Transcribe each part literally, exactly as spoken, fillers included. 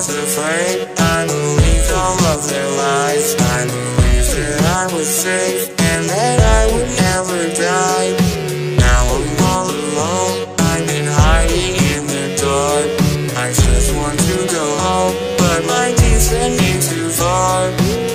was afraid. I believed all of their lies. I believed that I was safe and that I would never die. Now I'm all alone, I've been hiding in the dark. I just want to go home, but my teeth send me too far.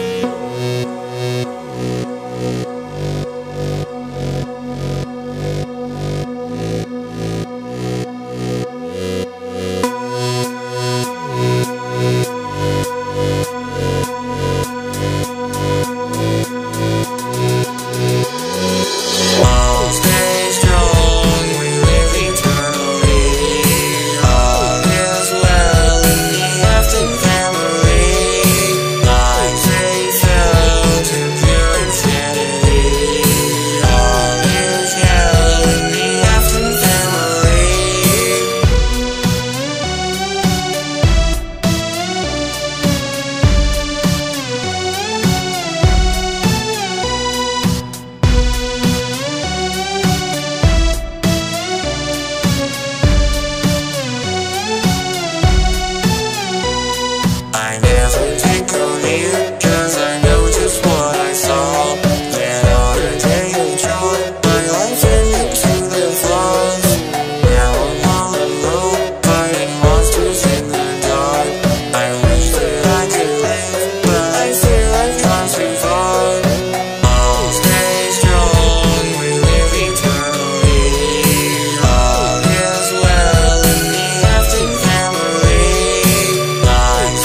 I never did go near, cause I know just what I saw. That on a day of joy, my life ended to the flaws. Now I'm all alone, fighting monsters in the dark. I wish that I could live, but I feel I've gone too far. Oh, stay strong, we live eternally. All is well in the Afton family. Life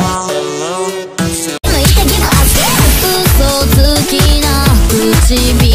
唇